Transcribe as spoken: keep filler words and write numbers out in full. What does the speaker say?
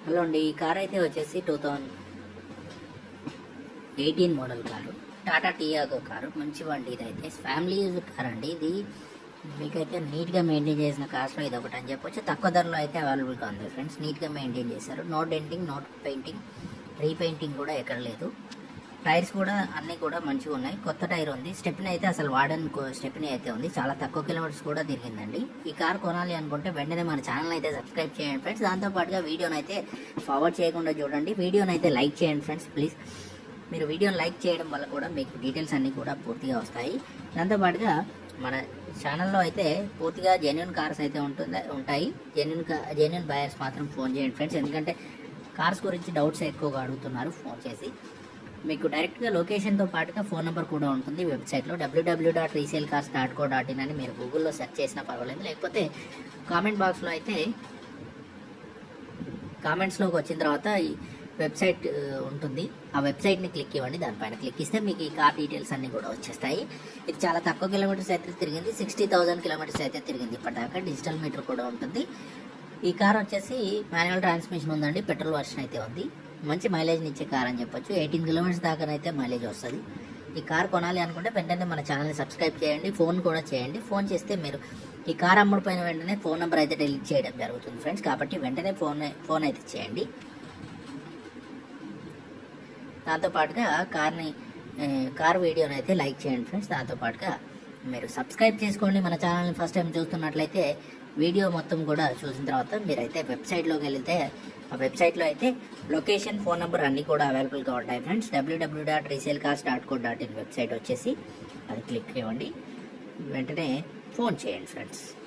Hello అండి, ఈ car అయితే వచ్చేసి two thousand eighteen model car, Tata Tiago car. మంచి బండి ఇదైతే ఫ్యామిలీ యూజ్ కార్ అండి. ఇది మీకైతే నీట్గా మెయింటైన్ చేసిన కార్స్లో ఇది ఒకటి అని చెప్పొచ్చు. తక్కువ ధరలో అయితే అవైలబుల్గా ఉంది ఫ్రెండ్స్. నీట్గా మెయింటైన్ చేశారు. No denting, no painting, repainting కూడా ఎక్కడ లేదు. టైర్స్ కూడా అన్నీ కూడా మంచిగా ఉన్నాయి. కొత్త టైర్ ఉంది. స్టెప్ని అయితే అసలు వాడని స్టెప్ని అయితే ఉంది. చాలా తక్కువ కిలోమీటర్స్ కూడా తిరిగిందండి. ఈ కార్ కొనాలి అనుకుంటే వెంటనే మన ఛానల్ అయితే సబ్స్క్రైబ్ చేయండి ఫ్రెండ్స్. దాంతోపాటుగా వీడియోని అయితే ఫార్వర్డ్ చేయకుండా చూడండి. వీడియోని అయితే లైక్ చేయండి ఫ్రెండ్స్ ప్లీజ్. మీరు వీడియోని లైక్ చేయడం వల్ల కూడా మీకు డీటెయిల్స్ అన్నీ కూడా పూర్తిగా వస్తాయి. దాంతోపాటుగా మన ఛానల్లో అయితే పూర్తిగా జెన్యున్ కార్స్ అయితే ఉంటుంది ఉంటాయి జెన్యున్ జెన్యున్ బయర్స్ మాత్రం ఫోన్ చేయండి ఫ్రెండ్స్. ఎందుకంటే కార్స్ గురించి డౌట్స్ ఎక్కువగా అడుగుతున్నారు ఫోన్ చేసి. మీకు డైరెక్ట్గా లొకేషన్తో పాటుగా ఫోన్ నెంబర్ కూడా ఉంటుంది వెబ్సైట్లో WWW dot resale cars dot co dot in అని మీరు గూగుల్లో సెర్చ్ చేసినా పర్వాలేదు. లేకపోతే కామెంట్ బాక్స్లో అయితే కామెంట్స్లోకి వచ్చిన తర్వాత ఈ వెబ్సైట్ ఉంటుంది. ఆ వెబ్సైట్ని క్లిక్ ఇవ్వండి. దానిపైన క్లిక్ ఇస్తే మీకు ఈ కార్ డీటెయిల్స్ అన్నీ కూడా వచ్చేస్తాయి. ఇది చాలా తక్కువ కిలోమీటర్స్ అయితే తిరిగింది. సిక్స్టీ థౌసండ్ కిలోమీటర్స్ అయితే తిరిగింది ఇప్పటిదాకా. డిజిటల్ మీటర్ కూడా ఉంటుంది. ఈ కార్ వచ్చేసి మాన్యువల్ ట్రాన్స్మిషన్ ఉందండి. పెట్రోల్ వర్షన్ అయితే ఉంది. మంచి మైలేజ్ ఇచ్చే కార్ అని చెప్పొచ్చు. ఎయిటీన్ కిలోమీటర్స్ దాకానైతే మైలేజ్ వస్తుంది. ఈ కార్ కొనాలి అనుకుంటే వెంటనే మన ఛానల్ని సబ్స్క్రైబ్ చేయండి. ఫోన్ కూడా చేయండి. ఫోన్ చేస్తే మీరు ఈ కార్ అమ్ముడుపోయిన వెంటనే ఫోన్ నెంబర్ అయితే డిలీట్ చేయడం జరుగుతుంది ఫ్రెండ్స్. కాబట్టి వెంటనే ఫోన్ ఫోన్ అయితే చేయండి. దాంతోపాటుగా కార్ని కార్ వీడియోని అయితే లైక్ చేయండి ఫ్రెండ్స్. దాంతోపాటుగా మీరు సబ్స్క్రైబ్ చేసుకోండి. మన ఛానల్ని ఫస్ట్ టైం చూస్తున్నట్లయితే వీడియో మొత్తం కూడా చూసిన తర్వాత మీరైతే వెబ్సైట్లోకి వెళ్తే ఆ వెబ్సైట్లో అయితే లొకేషన్, ఫోన్ నెంబర్ అన్నీ కూడా అవైలబుల్గా ఉంటాయి friends. WWW dot resale cars dot co dot in website వచ్చేసి అది క్లిక్ ఇవ్వండి. వెంటనే ఫోన్ చేయండి ఫ్రెండ్స్.